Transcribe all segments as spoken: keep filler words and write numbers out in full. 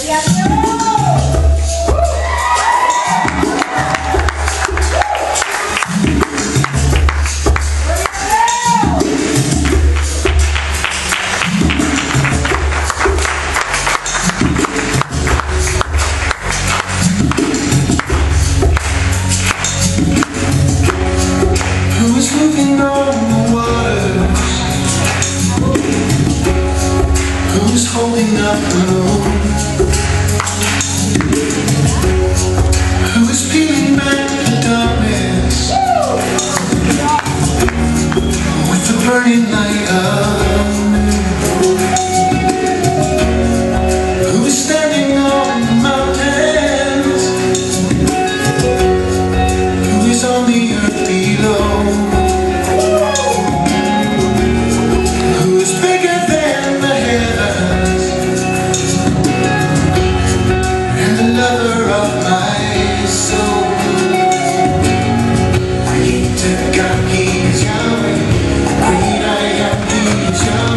Who's holding up the moon? Who is peeling back the darkness with the burning light of noon? Who is standing on the mountains? Who is on the earth below? He's young, great I am, he's young.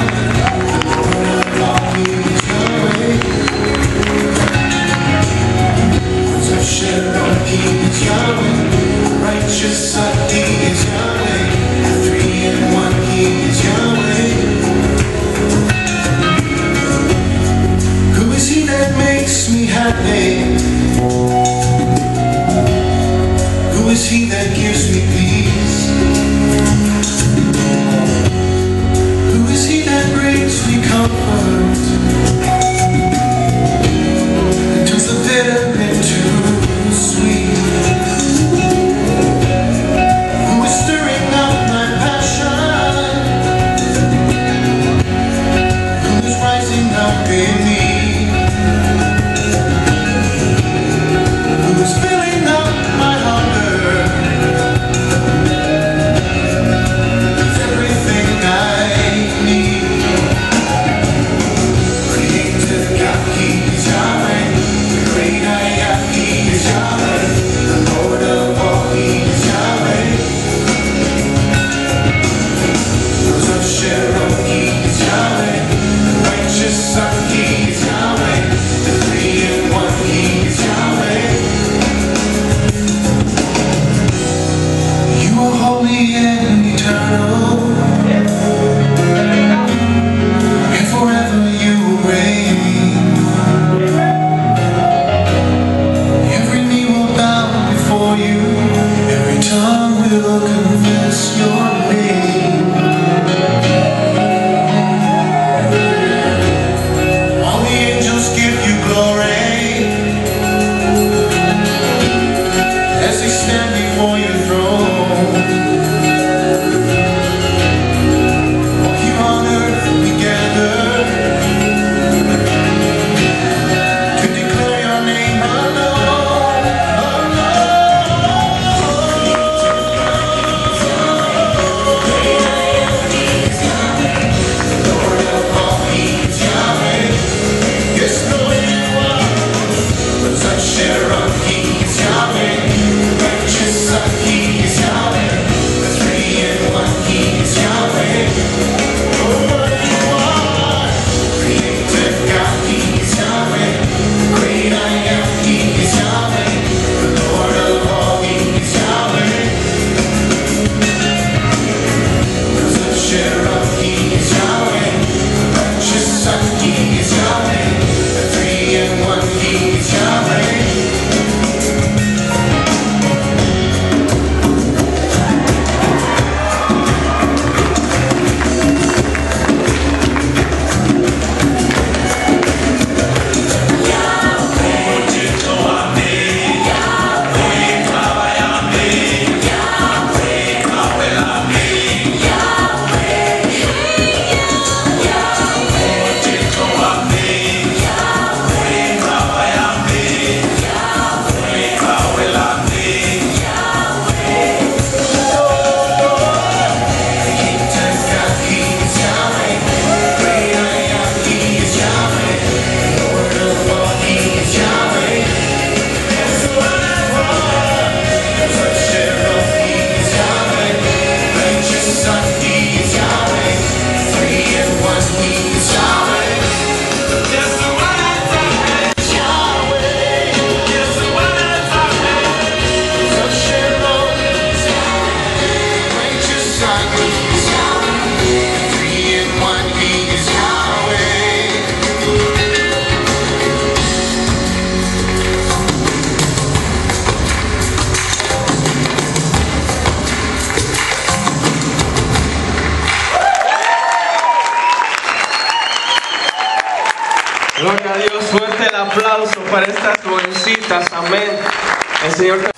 Gloria a Dios, fuerte el aplauso para estas jovencitas, amén. El Señor te...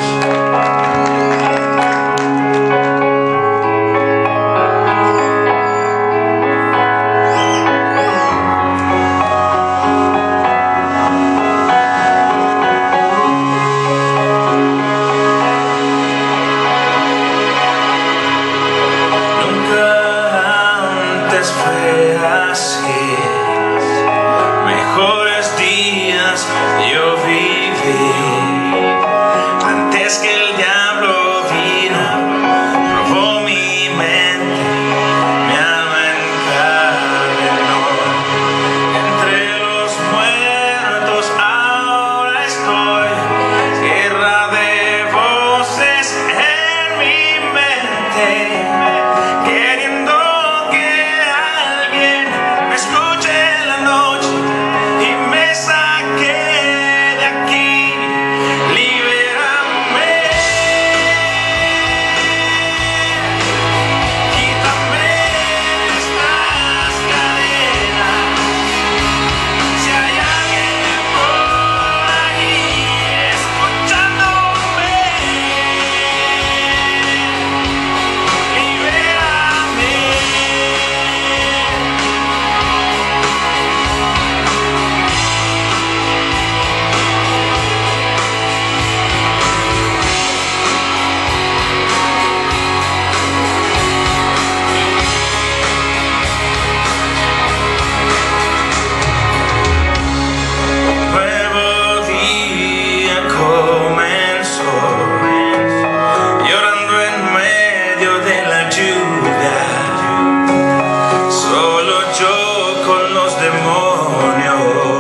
Yo viví antes que el diablo vino, robó mi mente, mi alma encadenó. Entre los muertos ahora estoy, guerra de voces en mi mente, queriendo que alguien me escuche en la noche y me saque de aquí. Libérame, quítame estas cadenas. Si hay alguien por ahí escuchándome, libérame. Nuevo día comenzó, llorando en medio de la lluvia, solo yo con los demonios.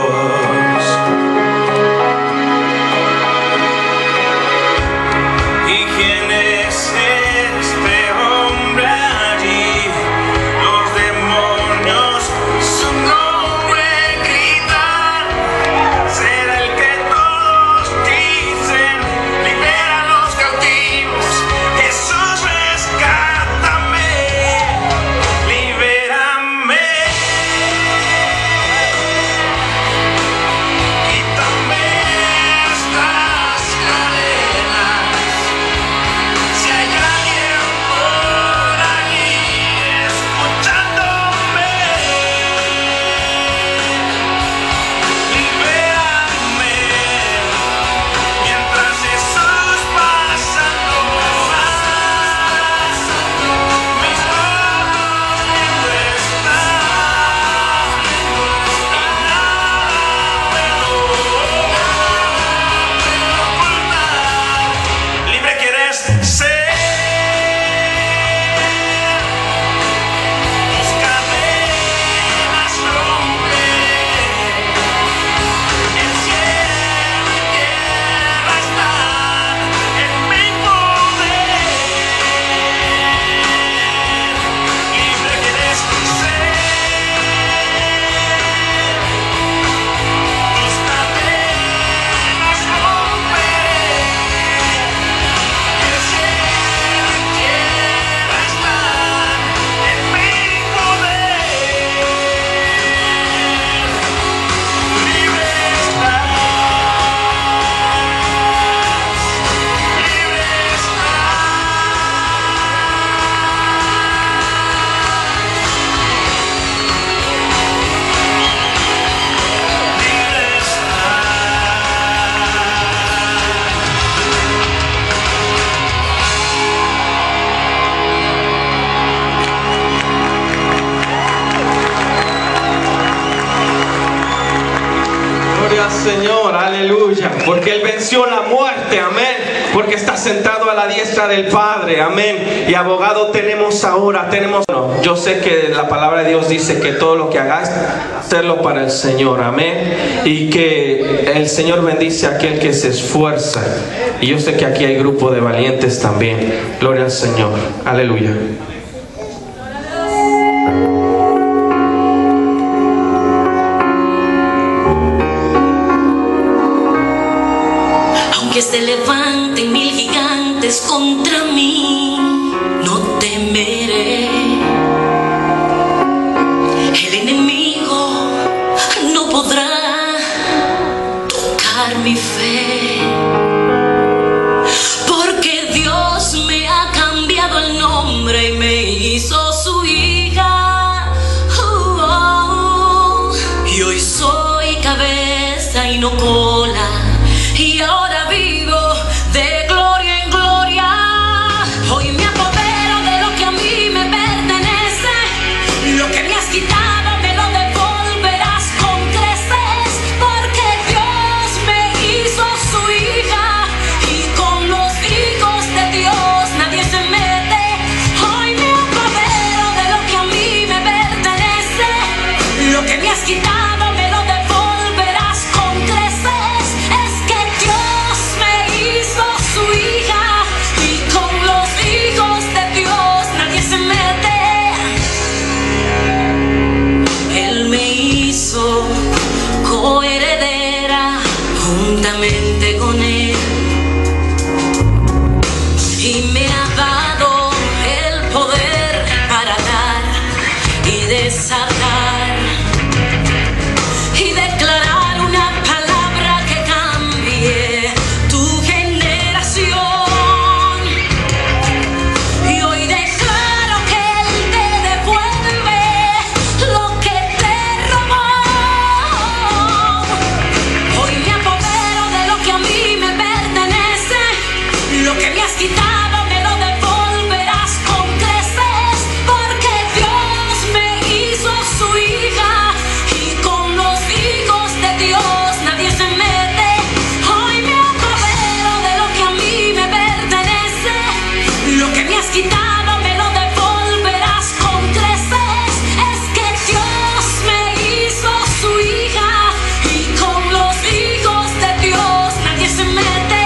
¿Y quién es este hombre allí? Los demonios su nombre gritan. Será el que todos dicen, libera a los cautivos. Jesús, rescátame, libérame. Quítame estas cadenas. Si hay alguien por ahí escuchándome, libérame. Mientras Jesús pasando, mis ojos viendo están, y nada puedo ocultar. Libre quieres ser, tus cadenas rompe. El cielo y tierra están en mi poder. Libre quieres ser, tus cadenas rompe. El cielo y tierra están en mi poder. Libre estás, libre Gloria al Señor, aleluya, porque Él venció la muerte, amén, porque está sentado a la diestra del Padre, amén, y abogado tenemos ahora, tenemos, no, yo sé que la palabra de Dios dice que todo lo que hagáis, hacerlo para el Señor, amén, y que el Señor bendice a aquel que se esfuerza, y yo sé que aquí hay grupo de valientes también. Gloria al Señor, aleluya. Aunque se levanten mil gigantes contra mí, no temeré. El enemigo no podrá y desatar y declarar una palabra que cambie tu generación. Y hoy declaro que Él te devuelve lo que te robó. Hoy me apodero de lo que a mí me pertenece, lo que me has quitado me lo devolverás con creces, porque Dios me hizo su hija y con los hijos de Dios nadie se mete. Hoy me apodero de lo que a mí me pertenece, lo que me has quitado me lo devolverás con creces. Es que Dios me hizo su hija y con los hijos de Dios nadie se mete.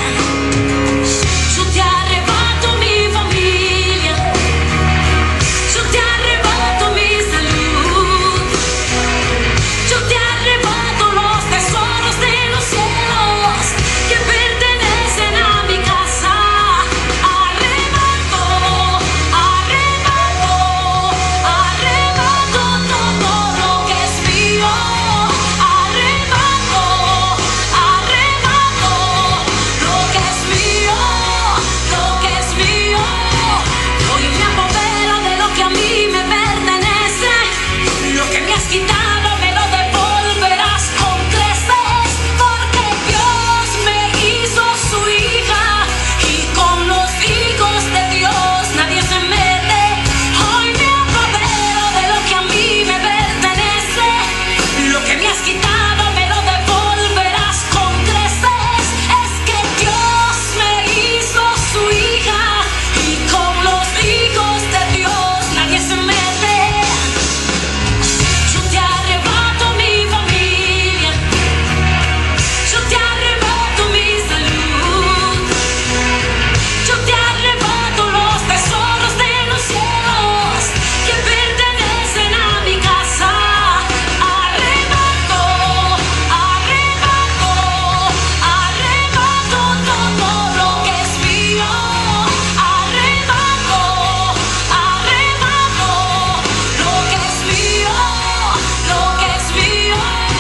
Yo te arrebato mi familia, yo te arrebato mi salud, yo te arrebato los tesoros de los cielos que pertenecen a mi casa. Arrebato, arrebato, arrebato todo lo que es mío. Arrebato, arrebato lo que es mío, lo que es mío. Hoy me apodero de lo que a mí me pertenece, lo que me has quitado me lo devolverás con creces, porque Dios me hizo su hija y con los hijos de Dios nadie se mete. Hoy me apodero de lo que a mí me pertenece, lo que me has quitado me lo devolverás con creces. Es que Dios me hizo su hija y con los hijos de Dios nadie se mete. Yo te arrebato mi familia, yo te arrebato mi salud, yo te arrebato los tesoros de los cielos que pertenecen a mi casa. Arrebato, arrebato, arrebato todo lo que es mío. Arrebato, arrebato lo que es mío, lo que es mío.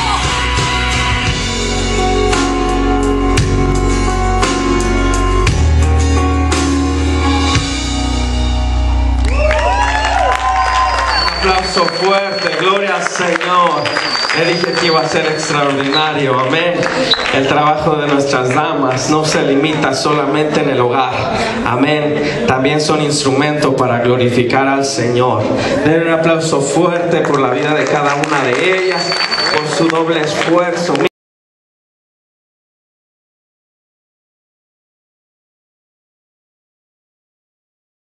Aplauso fuerte, gloria al Señor. Le dije que iba a ser extraordinario, amén. El trabajo de nuestras damas no se limita solamente en el hogar, amén. También son instrumentos para glorificar al Señor. Den un aplauso fuerte por la vida de cada una de ellas, por su doble esfuerzo.